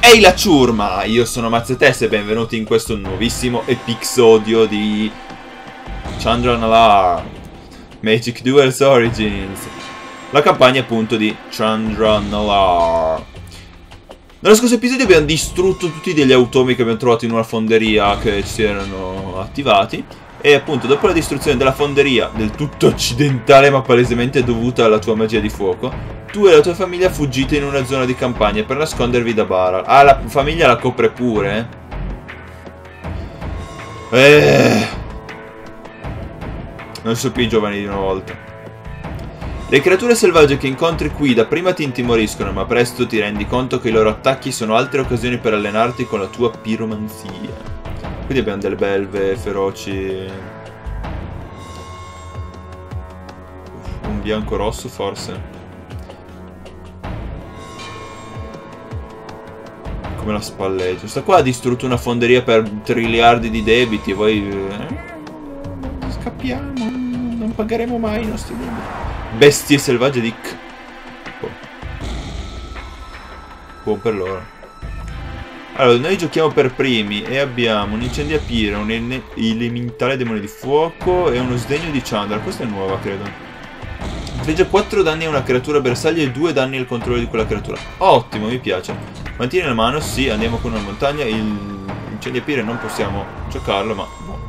Ehi la ciurma, io sono Mazzetess e benvenuti in questo nuovissimo episodio di Chandra Nalaar Magic Duels Origins, la campagna appunto di Chandra Nalaar. Nello scorso episodio abbiamo distrutto tutti degli automi che abbiamo trovato in una fonderia che si erano attivati. E appunto dopo la distruzione della fonderia, del tutto occidentale ma palesemente dovuta alla tua magia di fuoco, tu e la tua famiglia fuggite in una zona di campagna per nascondervi da Baral. Ah, la famiglia la copre pure? Non so più i giovani di una volta. Le creature selvagge che incontri qui dapprima ti intimoriscono, ma presto ti rendi conto che i loro attacchi sono altre occasioni per allenarti con la tua piromanzia. Quindi abbiamo delle belve feroci. Un bianco rosso forse. Come la spalleggio. Sta qua ha distrutto una fonderia per triliardi di debiti e voi... scappiamo. Non pagheremo mai i nostri debiti. Bestie selvagge di... Buon per loro. Allora, noi giochiamo per primi e abbiamo un incendiapire, un elementale demone di fuoco e uno sdegno di Chandra. Questa è nuova, credo. Infligge 4 danni a una creatura bersaglio e 2 danni al controllo di quella creatura. Ottimo, mi piace. Mantieni la mano, sì, andiamo con una montagna. L'incendiapire non possiamo giocarlo, ma... no.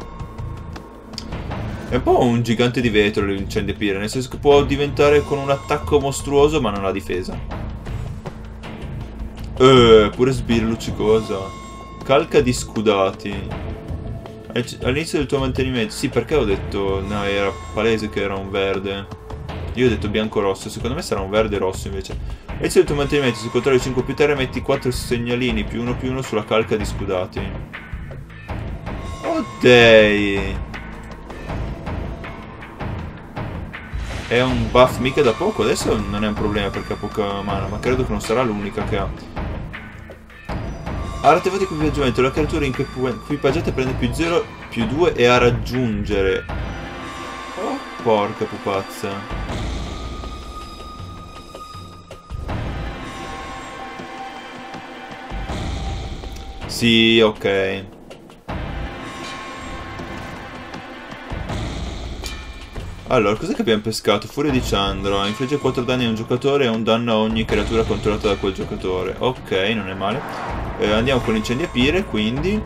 È un po' un gigante di vetro l'incendiapire, nel senso che può diventare con un attacco mostruoso ma non ha difesa. Pure sbirro luccicosa. Calca di scudati. All'inizio del tuo mantenimento. Sì, perché ho detto... no, era palese che era un verde. Io ho detto bianco-rosso. Secondo me sarà un verde-rosso invece. All'inizio del tuo mantenimento, se controlli 5 più terre, metti 4 segnalini +1/+1 sulla calca di scudati. Oh dei. È un buff mica da poco. Adesso non è un problema perché ha poca mana, ma credo che non sarà l'unica che ha. Artefatti di equipaggiamento. La creatura equipaggiata prende +0/+2 e a raggiungere. Oh, porca pupazza. Sì, ok. Allora, cos'è che abbiamo pescato? Furia di Chandra. Infligge 4 danni a un giocatore e un danno a ogni creatura controllata da quel giocatore. Ok, non è male. Andiamo con l'incendiapire, quindi...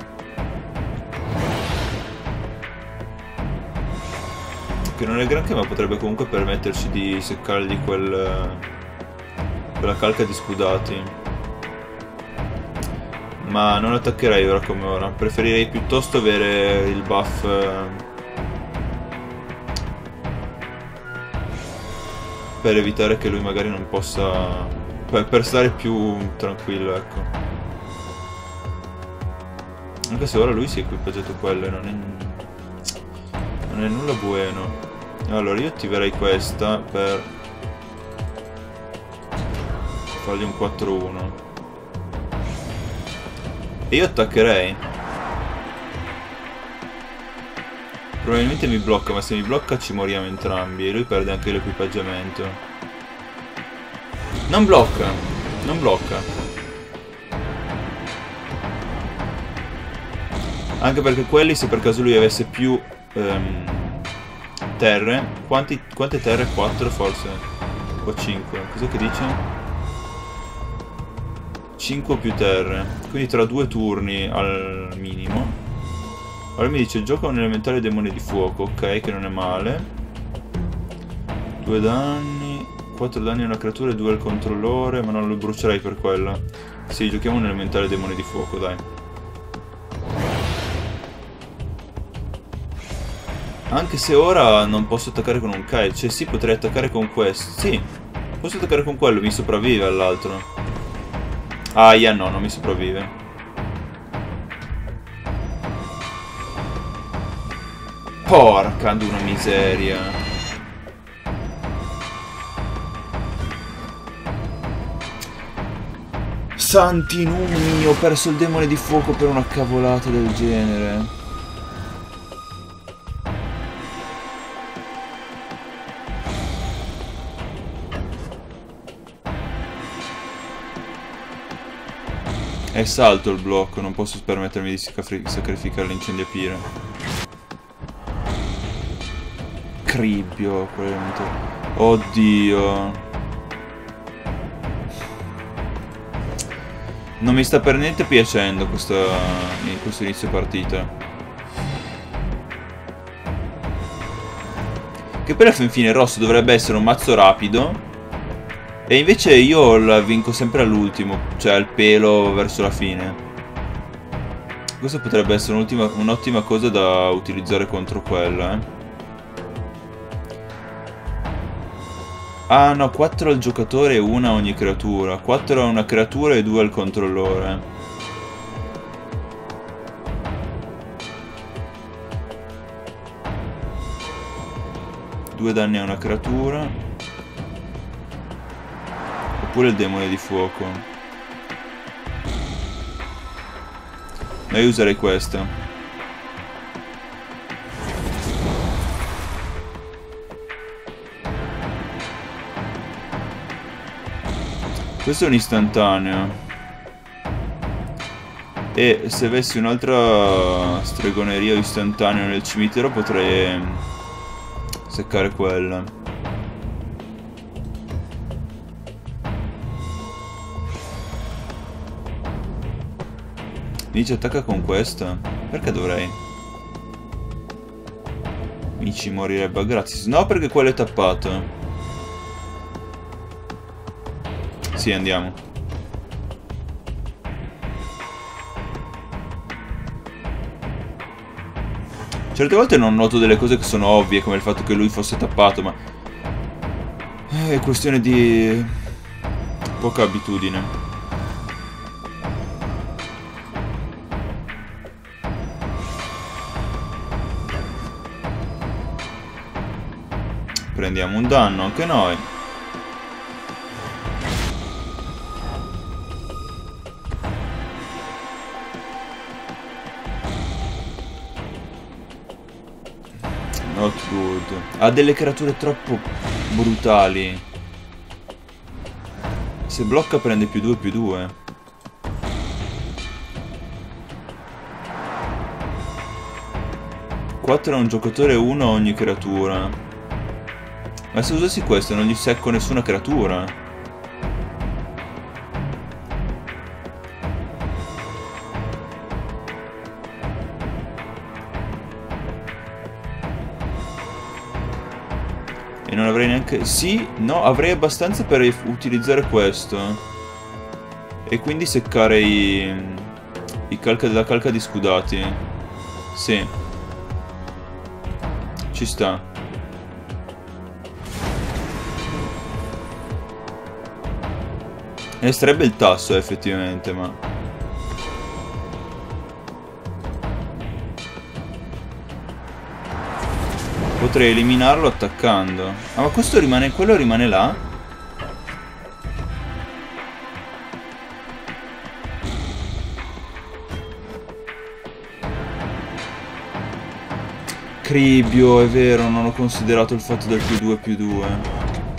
che non è granché, ma potrebbe comunque permetterci di seccargli quella calca di scudati. Ma non attaccherei ora come ora. Preferirei piuttosto avere il buff... per evitare che lui magari non possa... per stare più tranquillo, ecco. Anche se ora lui si è equipaggiato quello e non è nulla buono. Allora io attiverei questa per fargli un 4-1. E io attaccherei. Probabilmente mi blocca, ma se mi blocca ci moriamo entrambi e lui perde anche l'equipaggiamento. Non blocca, non blocca. Anche perché quelli, se per caso lui avesse più terre, quante terre? 4 forse? O 5? Cos'è che dice? 5 più terre. Quindi tra 2 turni al minimo. Ora mi dice gioca un elementare demone di fuoco, ok, che non è male. 2 danni, 4 danni a una creatura e 2 al controllore, ma non lo brucerei per quello. Sì, giochiamo un elementare demone di fuoco, dai. Anche se ora non posso attaccare con un kite, cioè sì, potrei attaccare con questo. Sì, posso attaccare con quello, mi sopravvive all'altro. Ah, no, non mi sopravvive. Porca d'una miseria. Santi numi, ho perso il demone di fuoco per una cavolata del genere. È salto il blocco, non posso permettermi di sacrificare l'incendiapire. Cribbio, oddio. Non mi sta per niente piacendo questo inizio partita. Che poi alla fine il rosso dovrebbe essere un mazzo rapido. E invece io la vinco sempre all'ultimo, cioè al pelo verso la fine. Questa potrebbe essere un'ottima cosa da utilizzare contro quella, eh. Ah no, 4 al giocatore e 1 a ogni creatura. 4 a una creatura e 2 al controllore. Due danni a una creatura. Oppure il demone di fuoco. Ma io userei questa. Questo è un istantaneo. E se avessi un'altra stregoneria o istantaneo nel cimitero potrei seccare quella. Mi dice attacca con questa. Perché dovrei? Mi ci morirebbe gratis. No, perché quello è tappato. Sì, andiamo. Certe volte non noto delle cose che sono ovvie, come il fatto che lui fosse tappato, ma è questione di poca abitudine. Prendiamo un danno anche noi. Not good. Ha delle creature troppo brutali. Se blocca prende +2/+2. Quattro a un giocatore e 1 a ogni creatura. Ma se usassi questo non gli secco nessuna creatura. E non avrei neanche... Sì, no, avrei abbastanza per utilizzare questo. E quindi seccare la calca di scudati. Sì. Ci sta. Resterebbe il tasso effettivamente, ma... Potrei eliminarlo attaccando. Ah, ma questo rimane... quello rimane là? Cribbio, è vero, non ho considerato il fatto del +2/+2.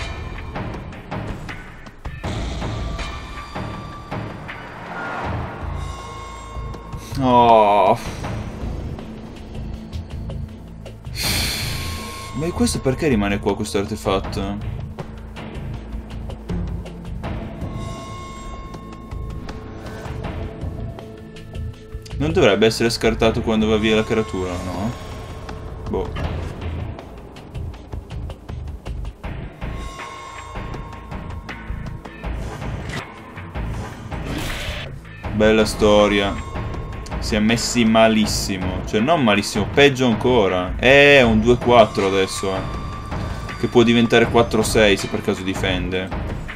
Oh. Ma questo perché rimane qua, questo artefatto? Non dovrebbe essere scartato quando va via la creatura, no? Boh. Bella storia. Si è messi malissimo. Cioè non malissimo, peggio ancora. È un 2-4 adesso, che può diventare 4-6 se per caso difende.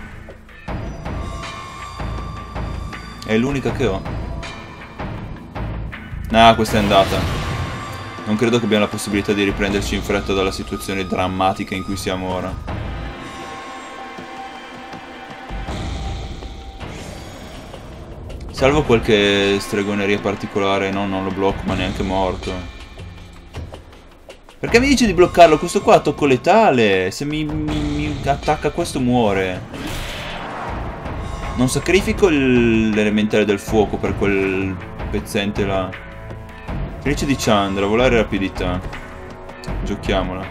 È l'unica che ho. Ah, questa è andata. Non credo che abbiamo la possibilità di riprenderci in fretta dalla situazione drammatica in cui siamo ora. Salvo qualche stregoneria particolare, no, non lo blocco, ma neanche morto. Perché mi dice di bloccarlo? Questo qua ha tocco letale. Se mi attacca questo muore. Non sacrifico l'elementare del fuoco per quel pezzente là. Felice di Chandra, volare e rapidità. Giochiamola.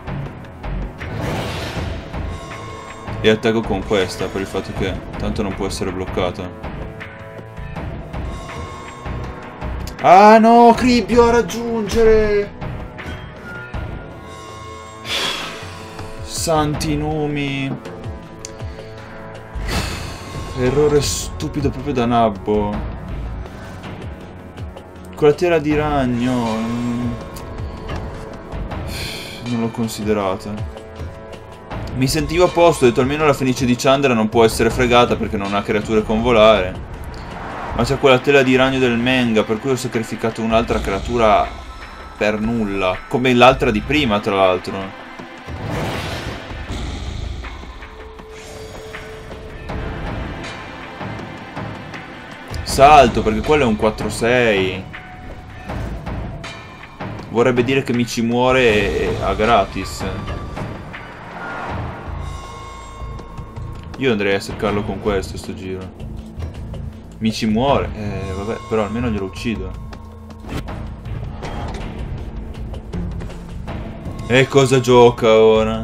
E attacco con questa per il fatto che tanto non può essere bloccata. Ah no, Cribbio a raggiungere! Santi numi. Errore stupido proprio da nabbo. Con la tela di ragno. Non l'ho considerata. Mi sentivo a posto, ho detto almeno la Fenice di Chandra non può essere fregata perché non ha creature con volare. Ma c'è quella tela di ragno del Menga, per cui ho sacrificato un'altra creatura per nulla. Come l'altra di prima, tra l'altro. Salto, perché quello è un 4-6. Vorrebbe dire che mi ci muore a gratis. Io andrei a seccarlo con questo, sto giro. Mi ci muore. Vabbè, però almeno glielo uccido. E cosa gioca ora?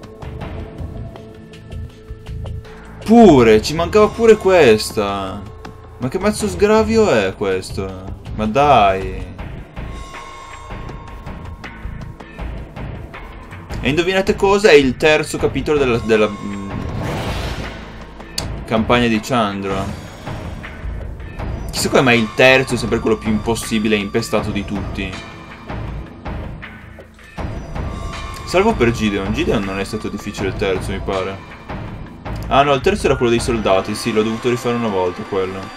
Pure, ci mancava pure questa. Ma che mazzo sgravio è questo? Ma dai. E indovinate cosa? È il terzo capitolo della campagna di Chandra. Chissà come mai il terzo è sempre quello più impossibile e impestato di tutti. Salvo per Gideon. Gideon non è stato difficile il terzo, mi pare. Ah no, il terzo era quello dei soldati. Sì, l'ho dovuto rifare una volta quello.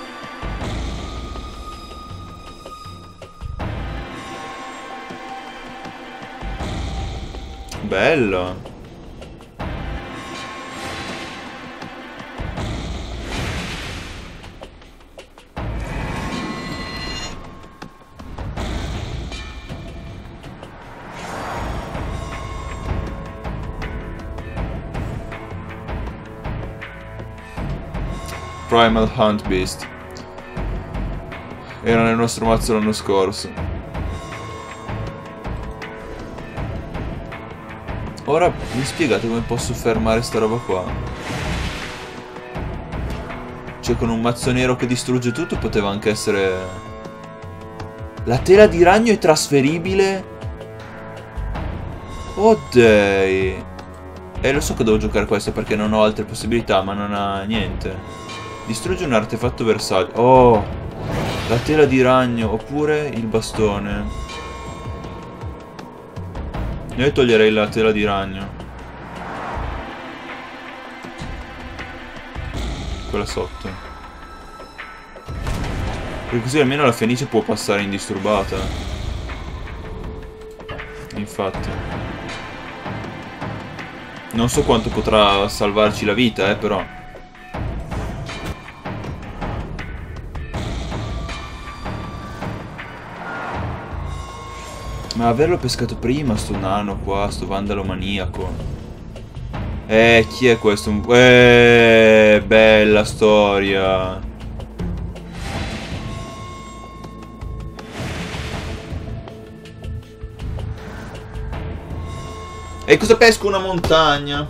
Bello. Primal Hunt Beast. Era nel nostro mazzo l'anno scorso. Ora mi spiegate come posso fermare sta roba qua? Cioè con un mazzo nero che distrugge tutto poteva anche essere... La tela di ragno è trasferibile? Oh dai. Lo so che devo giocare questo perché non ho altre possibilità, ma non ha niente. Distrugge un artefatto bersaglio. Oh, la tela di ragno oppure il bastone. Io toglierei la tela di ragno. Quella sotto. Perché così almeno la Fenice può passare indisturbata. Infatti. Non so quanto potrà salvarci la vita, però. Ma averlo pescato prima, sto nano qua, sto vandalo maniaco. Chi è questo? Bella storia. E cosa pesco? Una montagna.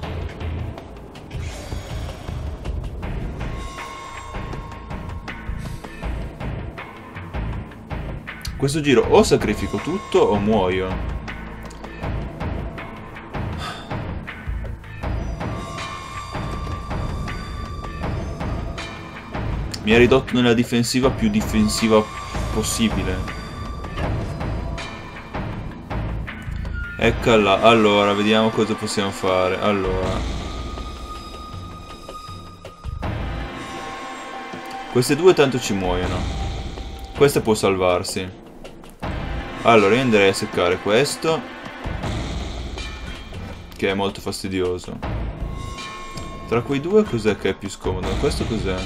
Questo giro o sacrifico tutto o muoio. Mi ha ridotto nella difensiva più difensiva possibile. Eccola. Allora, vediamo cosa possiamo fare. Allora. Queste due tanto ci muoiono. Questa può salvarsi. Allora io andrei a seccare questo, che è molto fastidioso. Tra quei due cos'è che è più scomodo? Questo cos'è?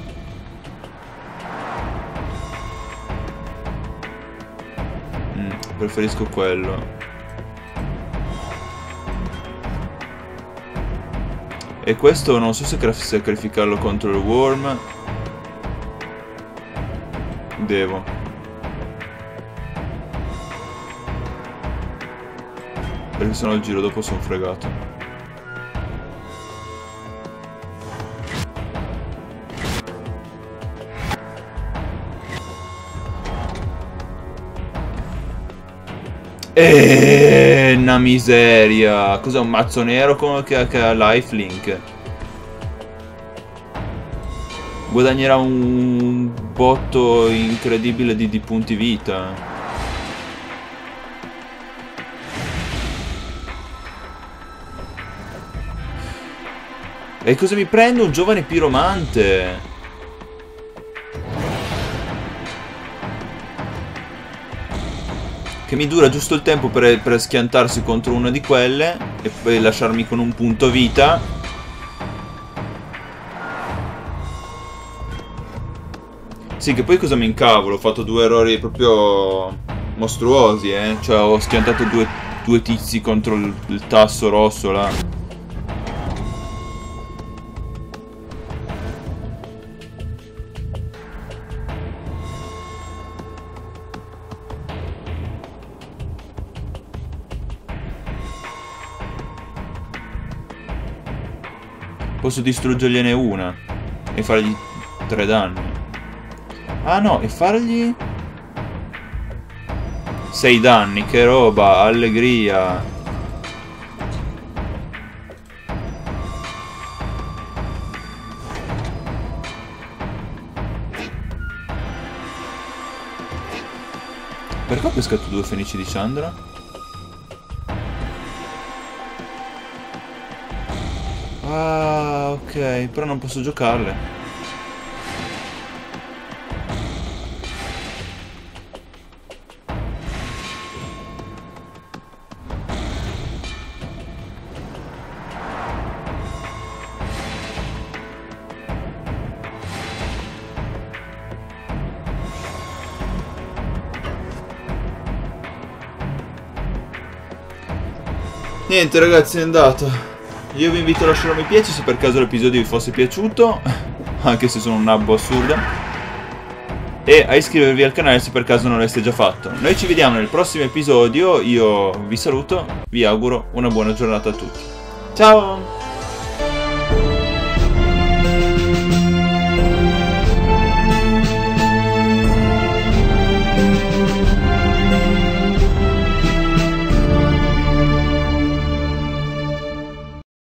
Preferisco quello. E questo non so se sacrificarlo contro il worm. Devo. Perché sennò il giro dopo sono fregato. Una miseria. Cos'è, un mazzo nero che ha lifelink? Guadagnerà un botto incredibile di punti vita. E cosa mi prendo? Un giovane piromante. Che mi dura giusto il tempo per schiantarsi contro una di quelle e poi lasciarmi con un punto vita. Sì, che poi cosa mi incavolo? Ho fatto 2 errori proprio mostruosi, Cioè ho schiantato due tizi contro il tasto rosso là. Posso distruggergliene una e fargli 3 danni. Ah no, e fargli 6 danni, che roba, allegria. Perché ho pescato 2 fenici di Chandra? Ah, ok, però non posso giocarle. Niente ragazzi, è andata. Io vi invito a lasciare un mi piace se per caso l'episodio vi fosse piaciuto, anche se sono un nabbo assurdo, e a iscrivervi al canale se per caso non l'aveste già fatto. Noi ci vediamo nel prossimo episodio, io vi saluto, vi auguro una buona giornata a tutti. Ciao!